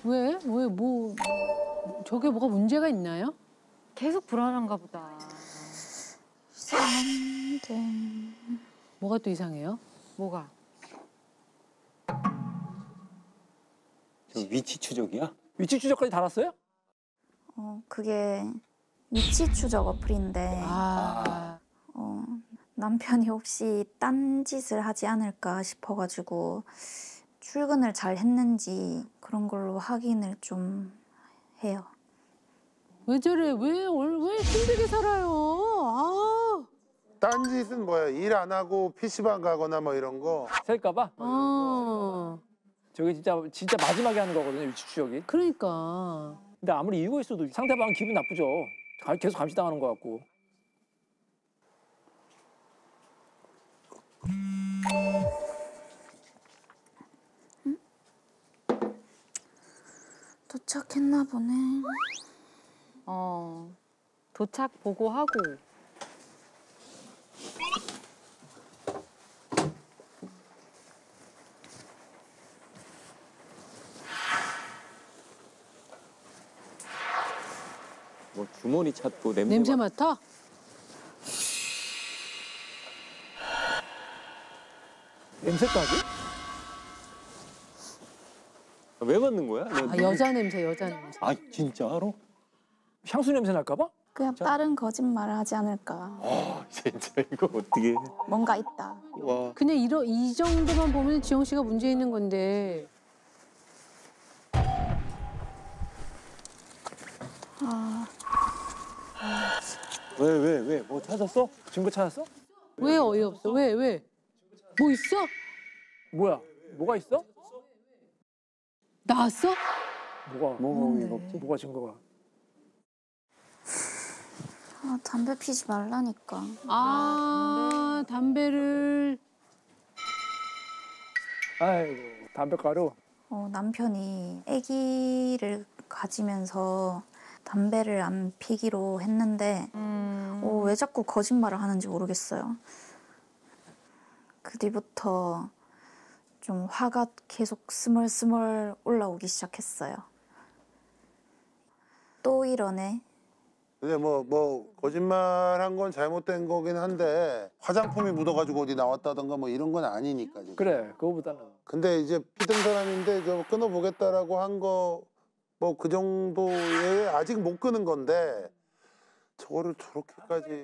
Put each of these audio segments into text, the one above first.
왜? 왜 뭐 저게 뭐가 문제가 있나요? 계속 불안한가 보다. 이상한데. 뭐가 또 이상해요? 뭐가? 저 위치 추적이야? 위치 추적까지 달았어요? 그게 위치 추적 어플인데 아, 남편이 혹시 딴 짓을 하지 않을까 싶어가지고 출근을 잘 했는지 그런 걸로 확인을 좀 해요. 왜 저래? 왜 힘들게 살아요? 아, 딴짓은 뭐야? 일 안 하고 PC방 가거나 뭐 이런 거. 셀까봐? 저게 진짜 마지막에 하는 거거든요, 위치 추적이. 그러니까. 근데 아무리 이유가 있어도 상대방은 기분 나쁘죠. 계속 감시당하는 것 같고. 도착했나 보네. 도착 보고하고. 뭐 주머니 찾고 냄새 맡아? 냄새까지? 왜 맡는 거야? 아, 여자 냄새. 아 진짜로? 향수 냄새 날까봐? 그냥 다른 거짓말을 하지 않을까. 아 진짜 이거 어떻게? 뭔가 있다. 와. 그냥 이 정도만 보면 지영 씨가 문제 있는 건데. 왜? 뭐 찾았어? 증거 찾았어? 왜 어이없어? 왜? 뭐 있어? 뭐야? 뭐가 있어? 나왔어? 뭐가 어이가 없지? 뭐가 증거가? 담배 피지 말라니까. 아, 담배를. 아이고, 담배가루. 남편이 아기를 가지면서 담배를 안 피기로 했는데 왜 자꾸 거짓말을 하는지 모르겠어요. 그 뒤부터 좀 화가 계속 스멀스멀 올라오기 시작했어요. 또 이러네. 근데 뭐 거짓말한 건 잘못된 거긴 한데 화장품이 묻어가지고 어디 나왔다던가 뭐 이런 건 아니니까 지금. 그래, 그거보다는. 근데 이제 피던 사람인데 저 끊어보겠다라고 한 거 뭐 그 정도에 아직 못 끊은 건데 저거를 저렇게까지.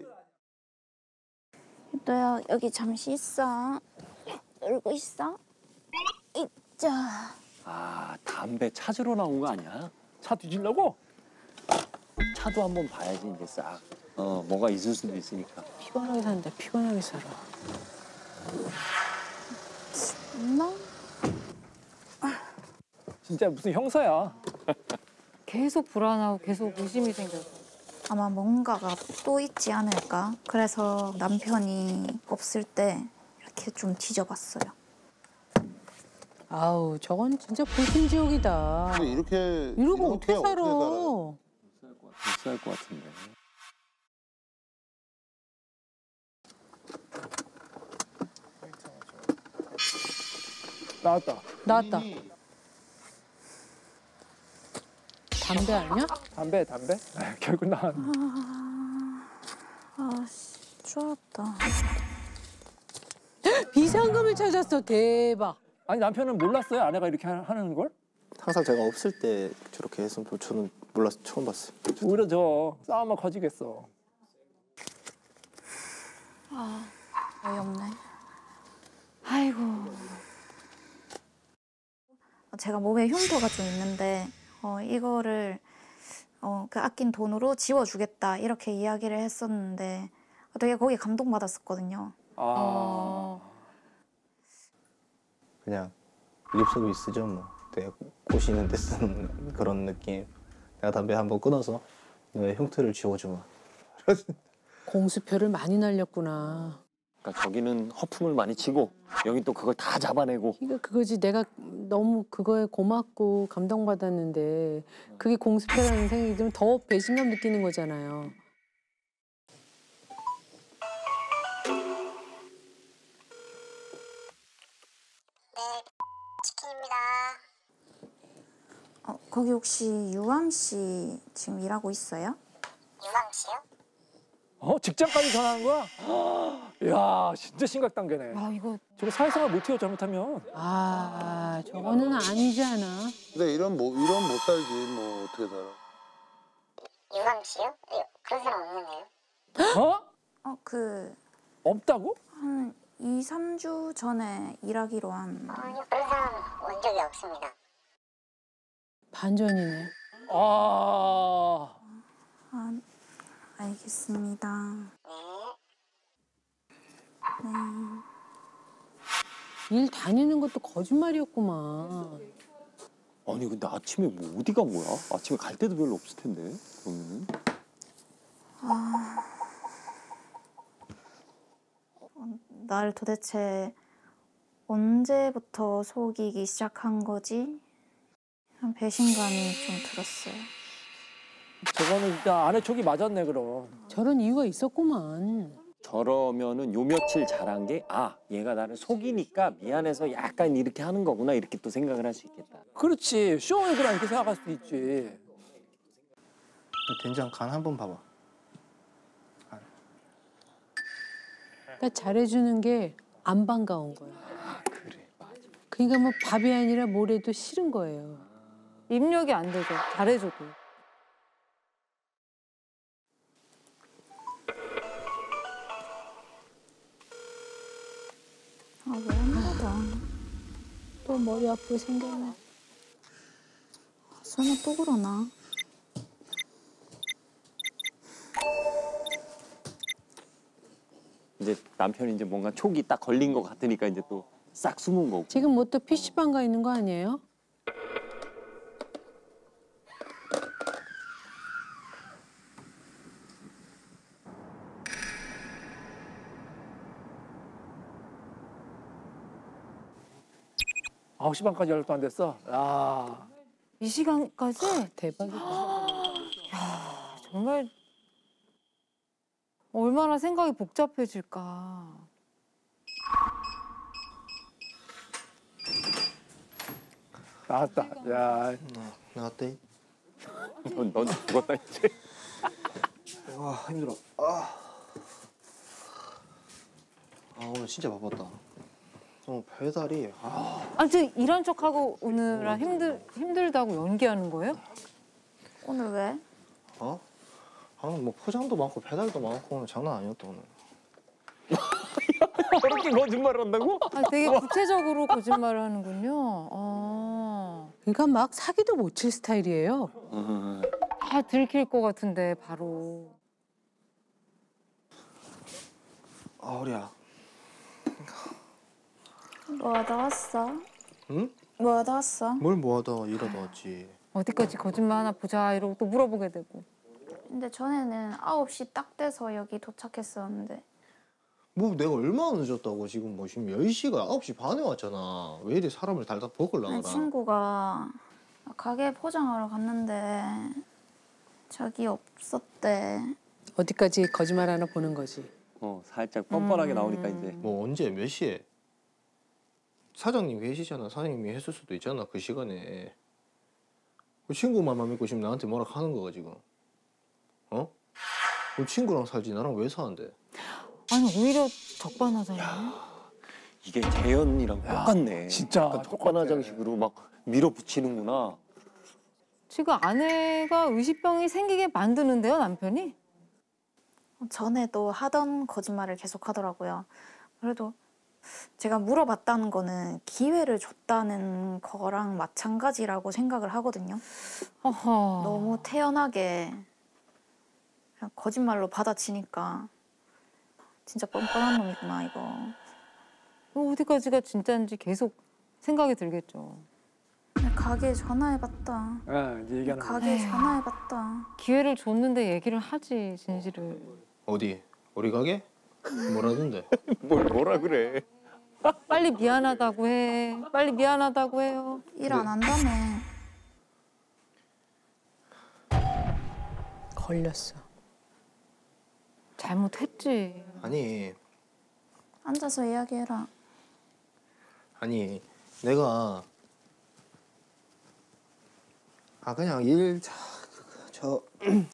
너야 여기 잠시 있어. 놀고 있어. 있자. 아 담배 찾으러 나온 거 아니야? 차 뒤지려고? 차도 한번 봐야지 이제 싹. 뭐가 있을 수도 있으니까. 피곤하게 산다. 피곤하게 살아. 엄마? 진짜 무슨 형사야. 계속 불안하고 계속 의심이 생겨서. 아마 뭔가가 또 있지 않을까? 그래서 남편이 없을 때 이렇게 좀 뒤져봤어요. 아우, 저건 진짜 불신지옥이다. 근데 이렇게 이러고 어떻게 살아? 못 살 것 같은데. 나왔다. 나왔다. 담배 아니야? 담배. 결국 나왔네. 좋았다. 비상금을 찾았어. 대박. 아니 남편은 몰랐어요? 아내가 이렇게 하는 걸? 항상 제가 없을 때 저렇게 해서 저는 몰라서 처음 봤어요. 오히려 저 싸움만 커지겠어. 어이없네. 아이고. 제가 몸에 흉터가 좀 있는데 이거를 그 아낀 돈으로 지워주겠다 이렇게 이야기를 했었는데 되게 거기에 감동받았었거든요. 그냥 립서비스죠 뭐. 되게 꼬시는 데 쓰는 그런 느낌. 내가 담배 한번 끊어서 너의 흉터를 지워주마. 공수표를 많이 날렸구나. 그러니까 저기는 허풍을 많이 치고 여기 또 그걸 다 잡아내고. 그러니까 그거지. 내가 너무 그거에 고맙고 감동받았는데 그게 공수표라는 생각이 좀 더 배신감 느끼는 거잖아요. 거기 혹시 유암 씨 지금 일하고 있어요? 유광 씨요? 직장까지 전화하는 거야? 야, 진짜 심각 단계네. 아 이거 저거 사회생활 못해요, 잘못하면. 아, 저거는 아니지 않아? 근데 이런 못 살지 뭐 어떻게 살아? 유광 씨요? 그런 사람 없는데요? 어? 없다고? 한 2, 3주 전에 일하기로 한. 아니요, 그런 사람 온 적이 없습니다. 반전이네. 아, 아, 알겠습니다. 네. 네. 일 다니는 것도 거짓말이었구만. 아니 근데 아침에 뭐 어디 간 거야? 아침에 갈 때도 별로 없을 텐데 그러면은. 날 도대체 언제부터 속이기 시작한 거지? 한 배신감이 좀 들었어요. 저거는 진짜 아내 촉이 맞았네, 그럼. 저런 이유가 있었구만. 저러면은 요 며칠 잘한 게 얘가 나를 속이니까 미안해서 약간 이렇게 하는 거구나 이렇게 또 생각을 할 수 있겠다. 그렇지. 쇼이구나 이렇게 생각할 수도 있지. 된장 간 한번 봐봐. 그러니까 잘해주는 게 안 반가운 거야. 그래, 맞아. 그러니까 뭐 밥이 아니라 뭐래도 싫은 거예요. 입력이 안 되죠. 잘해줘도. 아, 왜 안 받아? 또 머리 아프게 생겼네. 설마 또 그러나? 이제 남편이 이제 뭔가 촉이 딱 걸린 것 같으니까 이제 또 싹 숨은 거고. 지금 뭐 또 PC방 가 있는 거 아니에요? 아홉 시 반까지 연락도 안 됐어? 야, 이 시간까지? 대박이다. 정말 얼마나 생각이 복잡해질까. 나왔다. 야, 나갔대. 넌 죽었다 이제. 와 힘들어. 오늘 진짜 바빴다. 배달이 저 일한 척하고 오느라 힘들다고 연기하는 거예요? 오늘 왜? 뭐 포장도 많고 배달도 많고 오늘 장난 아니었다 오늘. 그렇게 거짓말을 한다고? 되게 구체적으로 거짓말을 하는군요. 그러니까 막 사기도 못 칠 스타일이에요. 다 들킬 것 같은데 바로. 허리야. 뭐 하다 왔어? 응? 뭐 하다 왔어? 뭘 뭐하다 일하다 왔지. 어디까지 거짓말 하나 보자 이러고 또 물어보게 되고. 근데 전에는 9시 딱 돼서 여기 도착했었는데. 뭐 내가 얼마나 늦었다고 지금 뭐 지금 10시가 9시 반에 왔잖아. 왜 이리 사람을 달다 버글 아니, 나가나. 친구가 가게 포장하러 갔는데 자기 없었대. 어디까지 거짓말 하나 보는 거지. 살짝 뻔뻔하게 나오니까 이제. 뭐 언제 몇 시에? 사장님 계시잖아. 사장님이 했을 수도 있잖아 그 시간에. 그 친구 말만 믿고 지금 나한테 뭐라 하는 거가 지금. 그 친구랑 살지 나랑 왜 사는데? 아니 오히려 적반하장이네. 이게 재현이랑 똑같네. 진짜 약간 촉반하장식으로 막 밀어붙이는구나. 지금 아내가 의식병이 생기게 만드는데요, 남편이? 전에도 하던 거짓말을 계속 하더라고요. 그래도 제가 물어봤다는 거는 기회를 줬다는 거랑 마찬가지라고 생각을 하거든요. 어허. 너무 태연하게 그냥 거짓말로 받아치니까 진짜 뻔뻔한 놈이구나 이거. 어디까지가 진짜인지 계속 생각이 들겠죠. 그냥 가게에 전화해봤다. 이제 얘기하는 거. 가게에 전화해봤다. 기회를 줬는데 얘기를 하지, 진실을. 어디? 우리 가게? 뭐라던데? 뭐라 그래? 빨리 미안하다고 해. 빨리 미안하다고 해요. 일 안 한다며. 걸렸어. 잘못했지. 아니 앉아서 이야기해라. 아니 내가 아 그냥 일 저